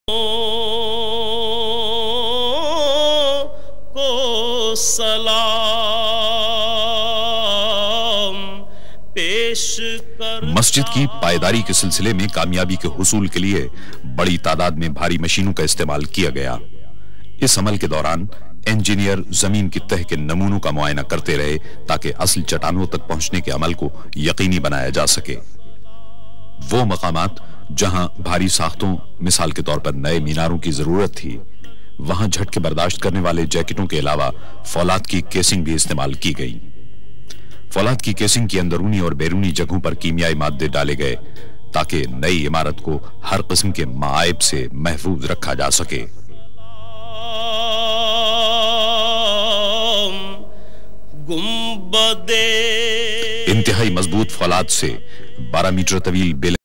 को सलाम पेश कर। मस्जिद की पायदारी के सिलसिले में कामयाबी के हुसूल के लिए बड़ी तादाद में भारी मशीनों का इस्तेमाल किया गया। इस अमल के दौरान इंजीनियर जमीन की तह के नमूनों का मुआयना करते रहे ताकि असल चट्टानों तक पहुंचने के अमल को यकीनी बनाया जा सके। वो मकामात जहां भारी साख्तों, मिसाल के तौर पर नए मीनारों की जरूरत थी, वहां झटके बर्दाश्त करने वाले जैकेटों के अलावा फौलाद की केसिंग भी इस्तेमाल की गई। फौलाद की केसिंग की अंदरूनी और बैरूनी जगहों पर कीमियाई मादे डाले गए ताकि नई इमारत को हर किस्म के मायब से महफूज रखा जा सके। इंतहाई मजबूत फौलाद से 12 मीटर तवील